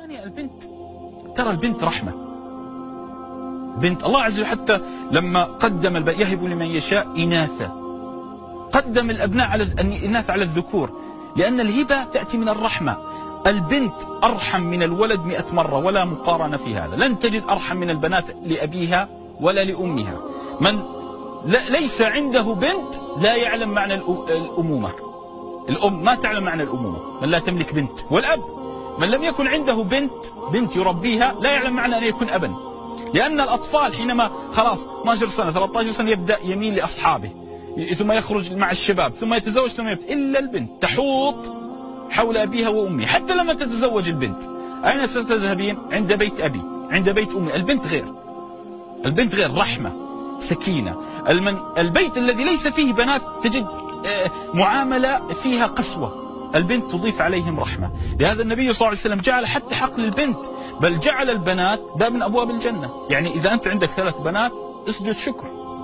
ثانية البنت، ترى البنت رحمة. بنت الله عز وجل حتى لما قدم يهب لمن يشاء إناثا، قدم الأبناء على الإناث على الذكور، لأن الهبة تأتي من الرحمة. البنت أرحم من الولد 100 مرة، ولا مقارنة في هذا. لن تجد أرحم من البنات لأبيها ولا لأمها. من ليس عنده بنت لا يعلم معنى الأمومة. الأم ما تعلم معنى الأمومة، من لا تملك بنت. والأب من لم يكن عنده بنت يربيها لا يعلم معنى أن يكون أبا. لأن الأطفال حينما خلاص 12 سنة 13 سنة يبدأ يميل لأصحابه، ثم يخرج مع الشباب، ثم يتزوج، ثم يبدأ. إلا البنت تحوط حول أبيها وأمها. حتى لما تتزوج البنت، أين ستذهبين؟ عند بيت أبي، عند بيت أمي. البنت غير، البنت غير، رحمة، سكينة. البيت الذي ليس فيه بنات تجد معاملة فيها قسوة. البنت تضيف عليهم رحمة. لهذا النبي صلى الله عليه وسلم جعل حتى حقل البنت، بل جعل البنات باب من أبواب الجنة. يعني إذا أنت عندك 3 بنات اسجد شكر،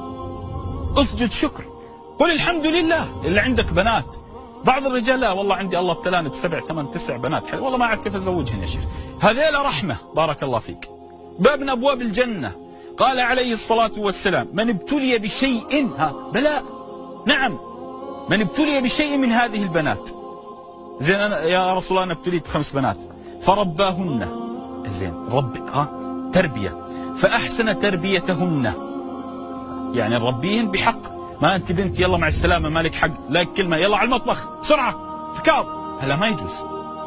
اسجد شكر، قل الحمد لله اللي عندك بنات. بعض الرجال لا والله عندي الله ابتلاني ب7 8 9 بنات، والله ما أعرف كيف أزوجهن يا شيخ. هذيلا رحمة، بارك الله فيك، باب من أبواب الجنة. قال عليه الصلاة والسلام: من ابتلي بشيء، بلاء، نعم، من ابتلي بشيء من هذه البنات، زين أنا يا رسول الله أنا ابتليت ب5 بنات، فرباهن، زين رب تربية، فأحسن تربيتهن، يعني نربيهن بحق. ما أنت بنت يلا مع السلامة مالك حق، لا كلمة يلا على المطبخ بسرعة ركاب، هلا ما يجوز.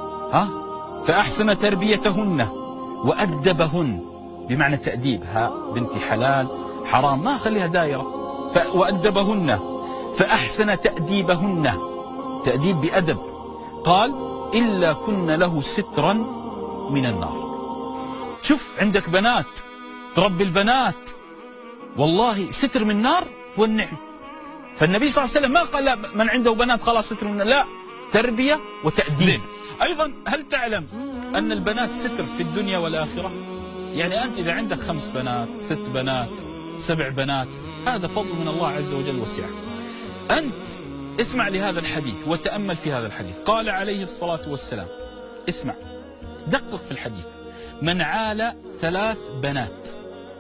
فأحسن تربيتهن وأدبهن، بمعنى تأديب. بنتي حلال حرام ما أخليها دايرة. وأدبهن فأحسن تأديبهن، تأديب بأدب. قال: إلا كن له سترا من النار. شوف عندك بنات تربي البنات، والله ستر من النار والنعم. فالنبي صلى الله عليه وسلم ما قال لا من عنده بنات خلاص ستر من النار، لا، تربية وتأديب. أيضا هل تعلم أن البنات ستر في الدنيا والآخرة؟ يعني أنت إذا عندك 5 بنات 6 بنات 7 بنات، هذا فضل من الله عز وجل وسعه. أنت اسمع لهذا الحديث وتأمل في هذا الحديث. قال عليه الصلاة والسلام، اسمع دقق في الحديث: من عال 3 بنات،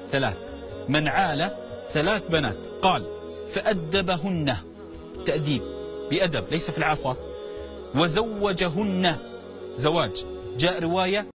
من عال 3 بنات، قال فأدبهن، تأديب بأدب ليس في العصا، وزوجهن، زواج، جاء رواية